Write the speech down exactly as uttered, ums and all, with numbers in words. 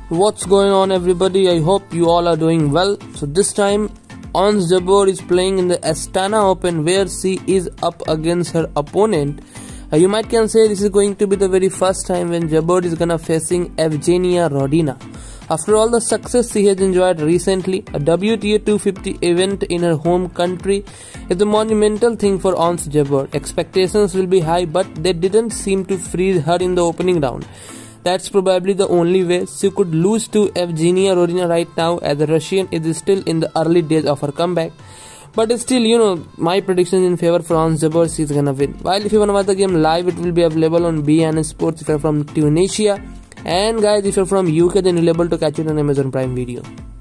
What's going on, everybody? I hope you all are doing well. So this time Ons Jabeur is playing in the Astana Open, where she is up against her opponent. Uh, you might can say this is going to be the very first time when Jabeur is gonna facing Evgeniya Rodina. After all the success she has enjoyed recently, a W T A two fifty event in her home country is a monumental thing for Ons Jabeur. Expectations will be high, but they didn't seem to freeze her in the opening round. That's probably the only way she could lose to Evgeniya Rodina right now, as the Russian is still in the early days of her comeback. But still, you know, my prediction in favor for Ons Jabeur, she's gonna win. While if you wanna watch the game live, it will be available on B N Sports if you're from Tunisia. And guys, if you're from U K, then you'll be able to catch it on Amazon Prime Video.